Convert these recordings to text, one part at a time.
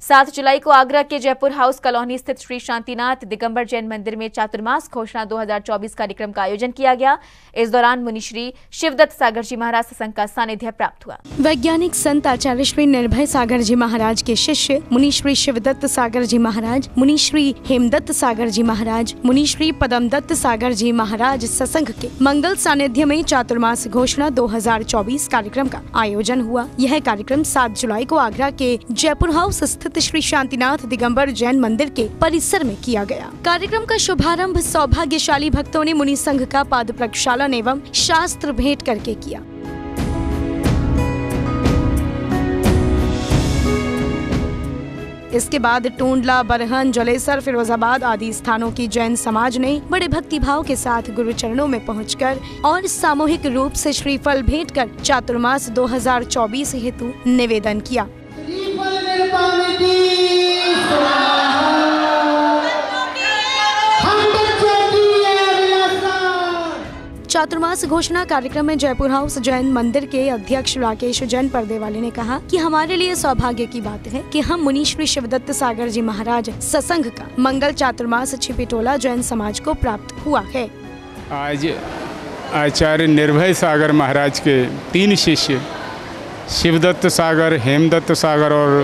7 जुलाई को आगरा के Jaipur house colony स्थित श्री शांतिनाथ दिगंबर जैन मंदिर में चातुर्मास घोषणा 2024 कार्यक्रम का आयोजन किया गया। इस दौरान मुनि श्री शिवदत्त सागर जी महाराज सत्संग का सानिध्य प्राप्त हुआ। वैज्ञानिक संत आचार्य श्री निर्भय सागर जी महाराज के शिष्य मुनि श्री शिवदत्त सागर जी महाराज, मुनि श्री हेमदत्त सागर जी महाराज, मुनि श्री पदमदत्त सागर जी महाराज सत्संग के मंगल सानिध्य में चातुर्मास घोषणा 2024 कार्यक्रम का आयोजन हुआ। यह कार्यक्रम 7 जुलाई को आगरा के जयपुर हाउस स्थित श्री शांतिनाथ दिगंबर जैन मंदिर के परिसर में किया गया। कार्यक्रम का शुभारंभ सौभाग्यशाली भक्तों ने मुनि संघ का पाद प्रक्षालन एवं शास्त्र भेंट करके किया। इसके बाद टूंडला, बरहन, जलेसर, फिरोजाबाद आदि स्थानों की जैन समाज ने बड़े भक्तिभाव के साथ गुरु चरणों में पहुंचकर और सामूहिक रूप से श्रीफल भेंट कर चातुर्मास 2024 हेतु निवेदन किया। चातुर्मास घोषणा कार्यक्रम में जयपुर हाउस जैन मंदिर के अध्यक्ष राकेश जैन पर्देवाले ने कहा कि हमारे लिए सौभाग्य की बात है कि हम मुनि श्री शिवदत्त सागर जी महाराज सत्संग का मंगल चातुर्मास छिपीटोला जैन समाज को प्राप्त हुआ है। आज आचार्य निर्भय सागर महाराज के 3 शिष्य शिवदत्त सागर, हेमदत्त सागर और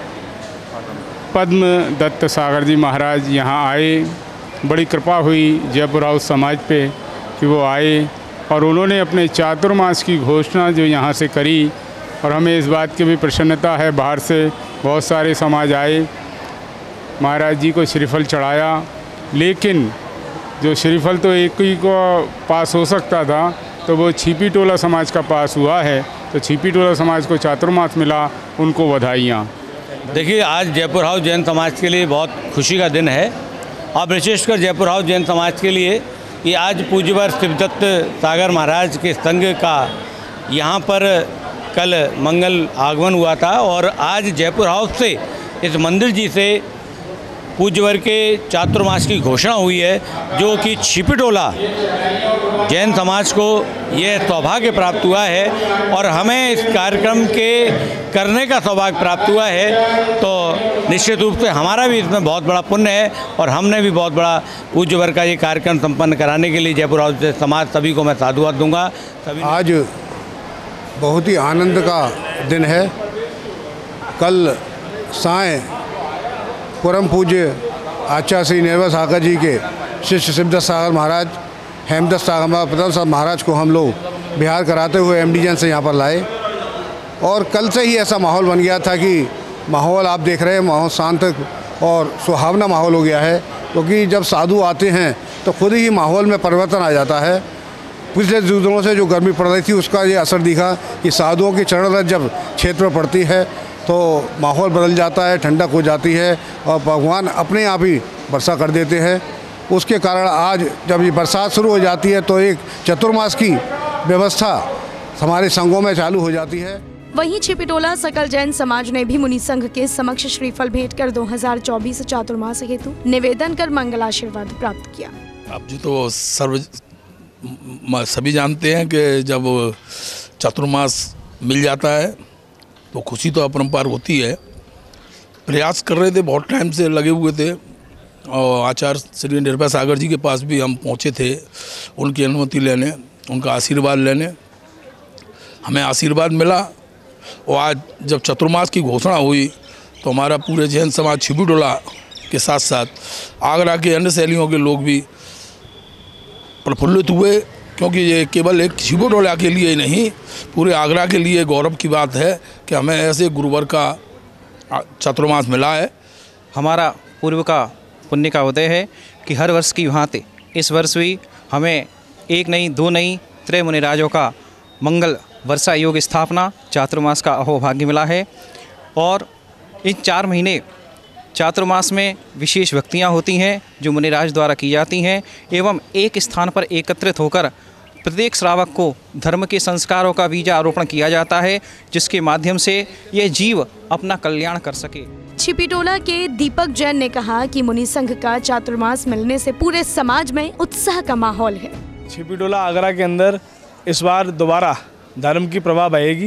पद्मदत्त सागर जी महाराज यहाँ आए। बड़ी कृपा हुई जयपुर हाउस समाज पे कि वो आए और उन्होंने अपने चातुर्मास की घोषणा जो यहाँ से करी और हमें इस बात की भी प्रसन्नता है, बाहर से बहुत सारे समाज आए, महाराज जी को श्रीफल चढ़ाया। लेकिन जो श्रीफल तो एक ही को पास हो सकता था, तो वो छिपीटोला समाज का पास हुआ है। तो छिपीटोला समाज को चातुर्मास मिला, उनको बधाइयाँ। देखिए, आज जयपुर हाउस जैन समाज के लिए बहुत खुशी का दिन है और विशेषकर जयपुर हाउस जैन समाज के लिए कि आज पूज्यवर शिवदत्त सागर महाराज के संघ का यहाँ पर कल मंगल आगमन हुआ था और आज जयपुर हाउस से इस मंदिर जी से पूज्यवर के चातुर्मास की घोषणा हुई है, जो कि छिपीटोला जैन समाज को यह सौभाग्य प्राप्त हुआ है और हमें इस कार्यक्रम के करने का सौभाग्य प्राप्त हुआ है। तो निश्चित रूप से हमारा भी इसमें बहुत बड़ा पुण्य है और हमने भी बहुत बड़ा पूज्यवर का ये कार्यक्रम संपन्न कराने के लिए जयपुर हाउस समाज सभी को मैं साधुवाद दूंगा। आज बहुत ही आनंद का दिन है। कल साय परम पूज्य आचार्य श्री निर्भय सागर जी के शिष्य शिवदत्त सागर महाराज, हेमदत्त सागर पदम महाराज को हम लोग बिहार कराते हुए एमडी जैन से यहाँ पर लाए और कल से ही ऐसा माहौल बन गया था कि माहौल आप देख रहे हैं, माहौल शांत और सुहावना माहौल हो गया है, क्योंकि जब साधु आते हैं तो खुद ही माहौल में परिवर्तन आ जाता है। पिछले दिनों से जो गर्मी पड़ रही थी उसका ये असर दिखा कि साधुओं की चरण रज जब क्षेत्र में पड़ती है तो माहौल बदल जाता है, ठंडक हो जाती है और भगवान अपने आप ही वर्षा कर देते हैं। उसके कारण आज जब ये बरसात शुरू हो जाती है तो एक चतुर्मास की व्यवस्था हमारे संघों में चालू हो जाती है। वहीं छिपीटोला सकल जैन समाज ने भी मुनि संघ के समक्ष श्रीफल भेंट कर 2024 चातुर्मास हेतु निवेदन कर मंगलाशीर्वाद प्राप्त किया। अब जो तो सभी जानते हैं कि जब चातुर्मास मिल जाता है तो खुशी तो अपरंपार होती है। प्रयास कर रहे थे, बहुत टाइम से लगे हुए थे और आचार्य श्री निर्भय सागर जी के पास भी हम पहुँचे थे उनकी अनुमति लेने, उनका आशीर्वाद लेने। हमें आशीर्वाद मिला और आज जब चतुर्मास की घोषणा हुई तो हमारा पूरे जैन समाज छिपीटोला के साथ साथ आगरा के अन्य शैलियों के लोग भी प्रफुल्लित हुए, क्योंकि ये केवल एक छिपीटोला के लिए नहीं, पूरे आगरा के लिए गौरव की बात है कि हमें ऐसे गुरुवर का चातुर्मास मिला है। हमारा पूर्व का पुण्य का उदय है कि हर वर्ष की भांति इस वर्ष भी हमें 1 नहीं 2 नहीं 3 मुनिराजों का मंगल वर्षा योग स्थापना चातुर्मास का अहोभाग्य मिला है और इन 4 महीने चातुर्मास में विशेष भक्तियाँ होती हैं जो मुनिराज द्वारा की जाती हैं एवं एक स्थान पर एकत्रित होकर प्रत्येक श्रावक को धर्म के संस्कारों का बीज आरोपण किया जाता है, जिसके माध्यम से यह जीव अपना कल्याण कर सके। छिपीटोला के दीपक जैन ने कहा कि मुनि संघ का चातुर्मास मिलने से पूरे समाज में उत्साह का माहौल है। छिपीटोला आगरा के अंदर इस बार दोबारा धर्म की प्रभा बहेगी।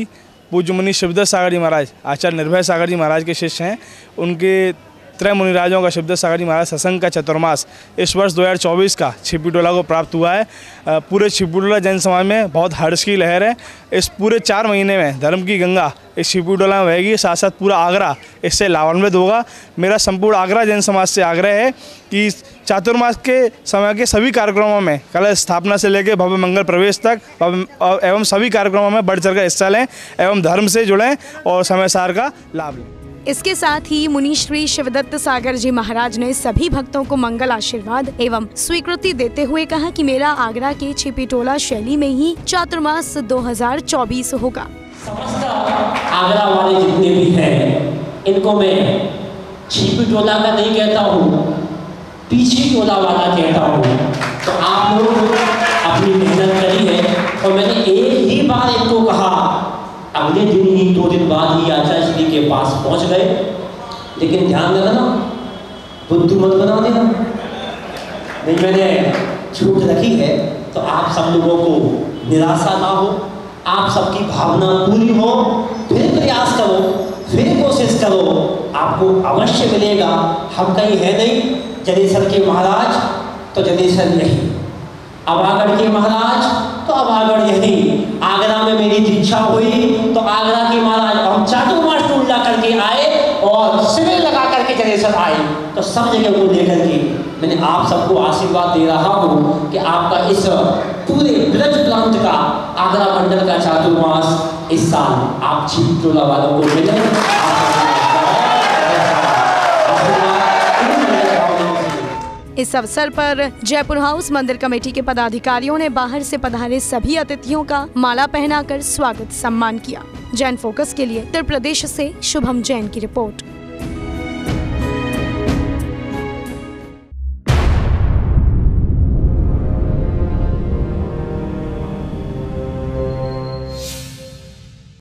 पूज्य मुनि शिवदत्त सागर जी महाराज आचार्य निर्भय सागर जी महाराज के शिष्य हैं। उनके त्रय मुनिराजों का शिवदत्त सागर जी महाराज सत्संग का चतुर्मास इस वर्ष 2024 का छिपीटोला को प्राप्त हुआ है। पूरे छिपीटोला जैन समाज में बहुत हर्ष की लहर है। इस पूरे 4 महीने में धर्म की गंगा इस छिपीटोला में बहेगी, साथ साथ पूरा आगरा इससे लाभान्वित होगा। मेरा संपूर्ण आगरा जैन समाज से आग्रह है कि चातुर्मास के समय के सभी कार्यक्रमों में कलश स्थापना से लेकर भव्य मंगल प्रवेश तक एवं सभी कार्यक्रमों में बढ़ चढ़कर हिस्सा लें एवं धर्म से जुड़ें और समय सार का लाभ लें। इसके साथ ही मुनि श्री शिवदत्त सागर जी महाराज ने सभी भक्तों को मंगल आशीर्वाद एवं स्वीकृति देते हुए कहा कि मेरा आगरा के छिपीटोला शैली में ही चातुर्मास 2024 होगा। समस्त आगरा वाले जितने भी हैं, इनको मैं छिपीटोला का नहीं कहता हूँ, पीछे टोला वाला कहता हूँ। तो आप लोग अपनी मेहनत करी है और मैंने एक ही बार इनको कहा, अगले दिन ही 2 दिन बाद ही आचार्य श्री के पास पहुंच गए। लेकिन ध्यान रखना, बुद्धू मत बना देना। नहीं, मैंने छूट रखी है तो आप सब लोगों को निराशा ना हो, आप सबकी भावना पूरी हो। फिर प्रयास करो, फिर कोशिश करो, आपको अवश्य मिलेगा। हम कहीं है नहीं, जनेसर के महाराज तो जनेसर यही, अभागढ़ के महाराज तो अभागढ़ यही। आगरा में मेरी दीक्षा हुई तो आगरा के महाराज हम चातुर्मास टूला करके आए और शिविर लगा करके जनेसर आए। तो सब जगह को लेकर के मैंने आप सबको आशीर्वाद दे रहा हूँ कि आपका इस पूरे ब्रज प्रांत का आगरा मंडल का चातुर्मास इस साल आप छिपटोला वालों को मिले। इस अवसर पर जयपुर हाउस मंदिर कमेटी के पदाधिकारियों ने बाहर से पधारे सभी अतिथियों का माला पहनाकर स्वागत सम्मान किया। जैन फोकस के लिए उत्तर प्रदेश से शुभम जैन की रिपोर्ट।